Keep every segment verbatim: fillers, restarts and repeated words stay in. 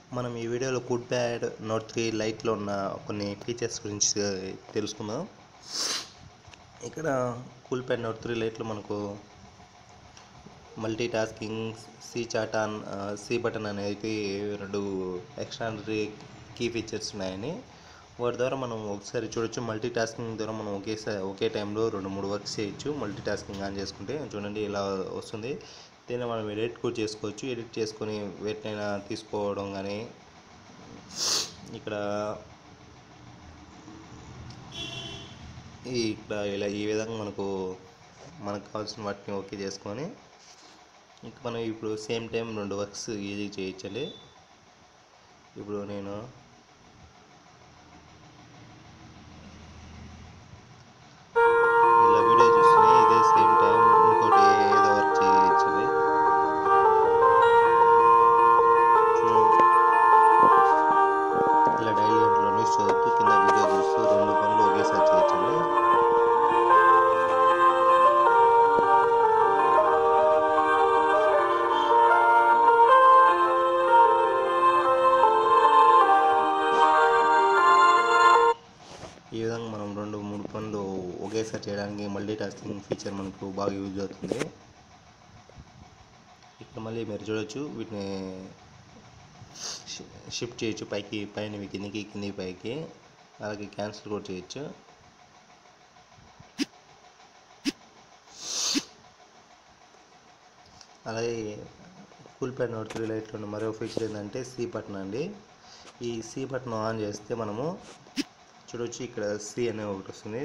మనం ఈ వీడియోలో కూల్ప్యాడ్ నోట్ త్రీ లైట్లో ఉన్న కొన్ని ఫీచర్స్ గురించి తెలుసుకుందాం. ఇక్కడ కూల్ప్యాడ్ నోట్ త్రీ లైట్లో మనకు multitasking, C chat on C button అనేది రెండు ఎక్స్ట్రానరీ కీ ఫీచర్స్ ఉన్నాయని, వాటి ద్వారా మనం ఒకసారి చూడొచ్చు. మల్టీ టాస్కింగ్ ద్వారా మనం ఒకేసారి ఒకే టైంలో రెండు మూడు వర్క్స్ చేయొచ్చు. మల్టీ టాస్కింగ్ ఆన్ చేసుకుంటే చూడండి ఇలా వస్తుంది. దీన్ని మనం ఎడిట్ కూడా చేసుకోవచ్చు. ఎడిట్ చేసుకొని వేటినైనా తీసుకోవడం కానీ, ఇక్కడ ఈ ఇక్కడ ఇలా ఈ విధంగా మనకు మనకు కావాల్సిన వాటిని ఓకే చేసుకొని ఇంకా మనం ఇప్పుడు సేమ్ టైం రెండు వర్క్స్ ఈజీ చేయొచ్చండి. ఇప్పుడు నేను ఇలా వీడియో చూస్తూనే ఇదే సేమ్ టైం ఇంకోటి ఏదో వర్క్ చేయొచ్చండి. ఇలా డైలీ ఇంట్లో న్యూస్ చదువుతూ కింద వీడియో చూస్తూ రెండు పనులు ఒకేసారి చేయొచ్చండి. ఈ విధంగా మనం రెండు మూడు పనులు ఒకేసారి చేయడానికి మల్టీ టాస్కింగ్ ఫీచర్ మనకు బాగా యూజ్ అవుతుంది. ఇక్కడ మళ్ళీ మీరు చూడొచ్చు, వీటిని షిఫ్ట్ చేయొచ్చు పైకి, పైన కిందికి, కిందికి పైకి, అలాగే క్యాన్సిల్ కూడా చేయొచ్చు. అలాగే కూల్ప్యాడ్ నోట్ త్రీ లైట్లో ఉన్న మరో ఫీచర్ ఏంటంటే సి బటన్ అండి. ఈ సి బటన్ ఆన్ చేస్తే మనము చూడొచ్చు, ఇక్కడ సి అనే ఒకటి వస్తుంది.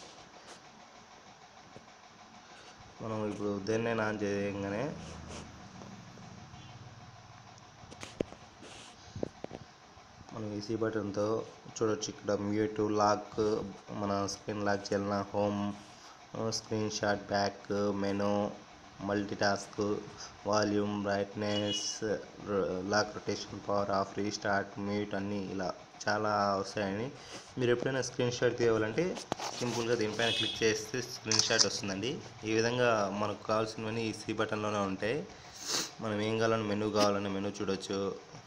మనం ఇప్పుడు దేన్నైనా ఆన్ చేయగానే మనం ఈ సి బటన్తో చూడొచ్చు, ఇక్కడ మ్యూట్, లాక్, మన స్క్రీన్ లాక్ చేయాలన్నా, home, screenshot, back, menu, multitask, volume, brightness, lock rotation, power off, restart, mute అన్నీ ఇలా చాలా వస్తాయని. మీరు ఎప్పుడైనా స్క్రీన్ షాట్ తీయాలంటే సింపుల్గా దీనిపైన క్లిక్ చేస్తే స్క్రీన్ షాట్ వస్తుందండి. ఈ విధంగా మనకు కావాల్సినవన్నీ ఈ సి బటన్లోనే ఉంటాయి. మనం ఏం కావాలన్నా మెనూ కావాలన్నా మెనూ చూడొచ్చు.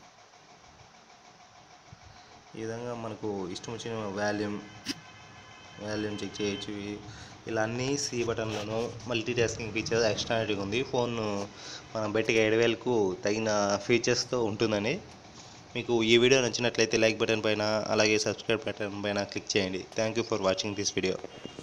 ఈ విధంగా మనకు ఇష్టం వచ్చిన వాల్యూమ్ వాల్యూమ్ చెక్ చేయొచ్చు. ఇలా అన్నీ సి బటన్లోనూ మల్టీ టాస్కింగ్ ఫీచర్ ఎక్స్ట్రానరీగా ఉంది. ఫోన్ మనం బయటకి ఏడు వేలకు తగిన ఫీచర్స్తో ఉంటుందని. మీకు ఈ వీడియో నచ్చినట్లయితే లైక్ బటన్ పైన, అలాగే సబ్స్క్రైబ్ బటన్ పైన క్లిక్ చేయండి. Thank you for watching this video.